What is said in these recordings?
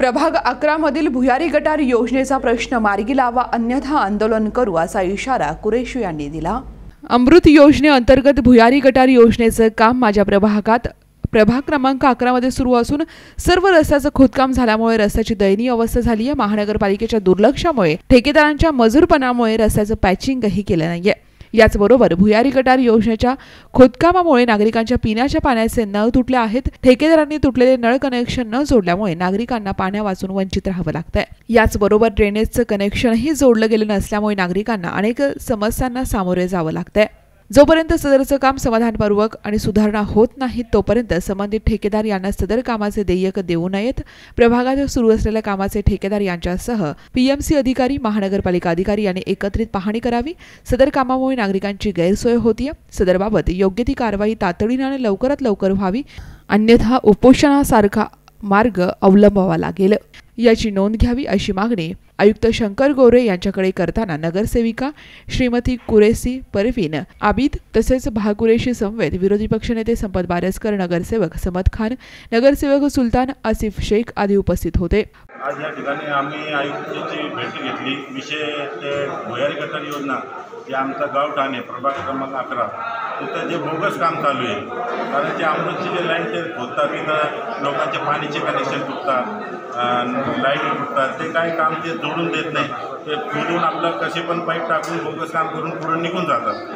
प्रभाग 11 मधील भुयारी गटार योजनेचा प्रश्न मार्गी लावा, अन्यथा आंदोलन करू असा इशारा कुरेशी यांनी दिला। अमृत योजनेअंतर्गत भुयारी गटार योजनेचं काम माझ्या प्रभाग क्रमांक 11 मध्ये सुरू असून सर्व रस्त्याचं खोदकाम झाल्यामुळे रस्त्याची दयनीय अवस्था झाली आहे। महानगरपालिकेच्या दुर्लक्षामुळे, ठेकेदारांच्या मजूरपणामुळे रस्त्याचं पॅचिंगही केलं नाहीये। याचबरोबर भुयारी गटार योजनेच्या खोदकामामुळे नागरिकांच्या पिण्याच्या पाण्याचे नळ तुटले आहेत। ठेकेदारांनी तुटलेले नळ कनेक्शन न जोडल्यामुळे नागरिकांना पाण्यापासून वंचित राहावं लागतंय। याचबरोबर ड्रेनेजचं कनेक्शनही जोडलं गेलं नसल्यामुळे नागरिकांना अनेक समस्यांना सामोरे जावं लागतंय। जोपर्यंत सदरचं काम समाधानपूर्वक आणि सुधारणा होत नाही तोपर्यंत संबंधित ठेकेदार यांना सदर कामाचे देयक देऊ नयेत। प्रभागात सुरू असलेल्या कामाचे ठेकेदार यांच्यासह पीएमसी अधिकारी, महानगरपालिका अधिकारी यांनी एकत्रित पाहणी करावी। सदर कामामुळे नागरिकांची गैरसोय होतीये। सदरबाबत योग्य ती कारवाई तातडीने आणि लवकरात लवकर व्हावी, अन्यथा उपोषणासारखा मार्ग अवलंबावा लागेल, याची नोंद घ्यावी अशी मागणी आयुक्त शंकर गोरे यांच्याकडे करताना नगरसेविका श्रीमती कुरेशी परवीन आबिद तसेच भाकुरेशी समवेत विरोधी पक्षनेते संपत बारसकर, नगरसेवक समद खान, नगरसेवक सुलतान आसिफ शेख आदी उपस्थित होते। आज या ठिकाणी आम्ही आयुक्तांची भेट घेतली। विषय ते भुयारी गटार योजना जे आमचा गाव ठाणे प्रभाग क्रमांक 11 तिथं जे बोगस काम चालू आहे, कारण जे अमृतची जे लाईन ते खोदतात, तिथं लोकांचे पाणीचे कनेक्शन तुटतात, लाईट तुटतात, ते काही काम ते जोडून देत नाही। ते खोदून आपलं कसे पण पाईप टाकून बोगस काम करून पुढे निघून जातात।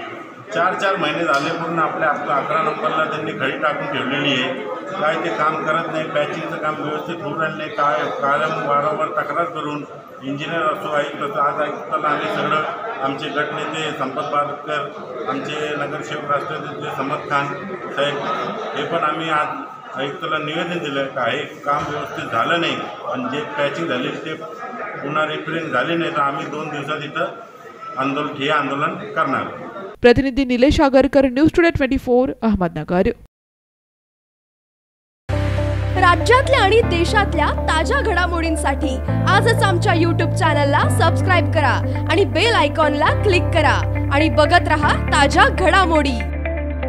4 महिने झाले पूर्ण आपल्या 11 नंबरला त्यांनी खडी टाकून ठेवलेली आहे। काय ते काम करत नाही, पॅचिंगचं काम व्यवस्थित होऊ राहिलं नाही। कायम वारंवार तक्रार करून इंजिनियर असो, आयुक्त, आज आयुक्ताला आम्ही सगळं आमचे गटनेते संपत बारसकर, आमचे नगरसेवक राष्ट्रवादीचे समद खान साहेब, हे पण आम्ही आज आयुक्ताला निवेदन दिलं का हे काम व्यवस्थित झालं नाही आणि जे पॅचिंग झाले ते पुन्हा रिपेअरिंग झाले नाही तर आम्ही 2 दिवसात इथं आंदोलन करणार। प्रतिनिधी निलेश आगरकर, न्यूज टुडे 24, अहमदनगर। राज्यातल्या आणि देशातल्या ताज्या घडामोडींसाठी आजच आमच्या YouTube चॅनलला सबस्क्राइब करा आणि बेल आयकॉनला क्लिक करा आणि बघत रहा ताज्या घडामोडी।